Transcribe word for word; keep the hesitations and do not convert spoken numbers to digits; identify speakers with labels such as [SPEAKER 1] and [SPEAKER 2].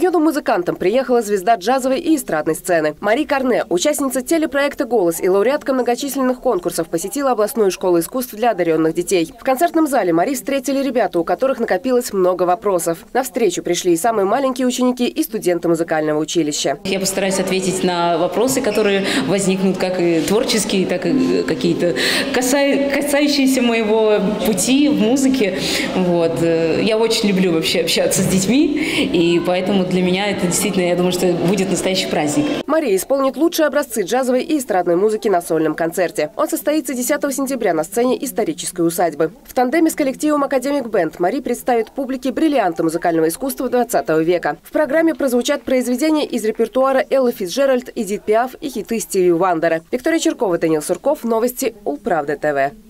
[SPEAKER 1] музыкантам приехала звезда джазовой и эстрадной сцены. Мари Карне, участница телепроекта «Голос» и лауреатка многочисленных конкурсов, посетила областную школу искусств для одаренных детей. В концертном зале Мари встретили ребята, у которых накопилось много вопросов. На встречу пришли и самые маленькие ученики, и студенты музыкального училища.
[SPEAKER 2] Я постараюсь ответить на вопросы, которые возникнут, как и творческие, так и какие-то касающиеся моего пути в музыке. Вот. Я очень люблю вообще общаться с детьми, и поэтому для меня это действительно, я думаю, что будет настоящий праздник.
[SPEAKER 1] Мария исполнит лучшие образцы джазовой и эстрадной музыки на сольном концерте. Он состоится десятого сентября на сцене исторической усадьбы. В тандеме с коллективом «Академик Бенд» Мари представит публике бриллианты музыкального искусства двадцатого века. В программе прозвучат произведения из репертуара Эллы Фицджеральд, Эдит Пиаф и хиты Стиви Вандера. Виктория Черкова, Даниил Сурков. Новости Улправда ТВ.